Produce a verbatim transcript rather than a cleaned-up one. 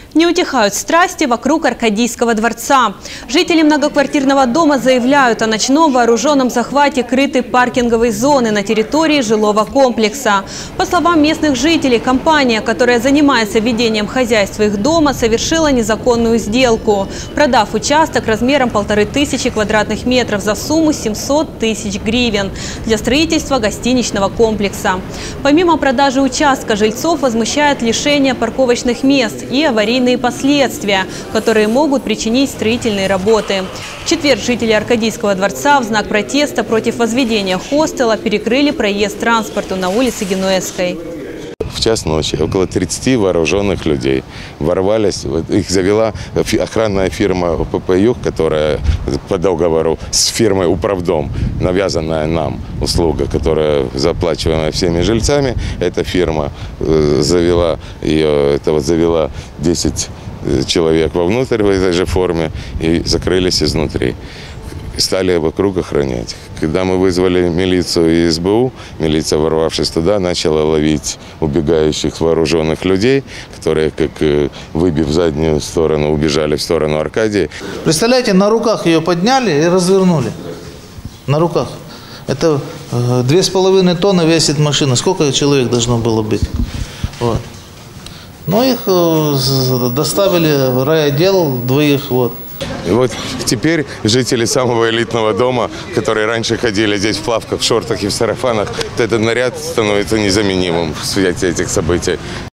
Не утихают страсти вокруг Аркадийского дворца. Жители многоквартирного дома заявляют о ночном вооруженном захвате крытой паркинговой зоны на территории жилого комплекса. По словам местных жителей, компания, которая занимается ведением хозяйства их дома, совершила незаконную сделку, продав участок размером полторы тысячи квадратных метров за сумму семьсот тысяч гривен для строительства гостиничного комплекса. Помимо продажи участка, жильцов возмущает лишение парковочных мест и аварийные последствия, которые могут причинить строительные работы. В четверг жители Аркадийского дворца в знак протеста против возведения хостела перекрыли проезд транспорту на улице Генуэзской. В час ночи около тридцати вооруженных людей ворвались. Их завела охранная фирма ПП «Юг», которая по договору с фирмой «Управдом», навязанная нам услуга, которая заплачиваемая всеми жильцами. Эта фирма завела ее, это вот завела десять человек вовнутрь в этой же форме и закрылись изнутри. Стали вокруг охранять. Когда мы вызвали милицию и СБУ, милиция, ворвавшись туда, начала ловить убегающих вооруженных людей, которые, как выбив заднюю сторону, убежали в сторону Аркадии. Представляете, на руках ее подняли и развернули. На руках. Это две с половиной тонны весит машина. Сколько человек должно было быть? Вот. Но их доставили в райотдел, двоих вот. И вот теперь жители самого элитного дома, которые раньше ходили здесь в плавках, в шортах и в сарафанах, этот наряд становится незаменимым в свете этих событий.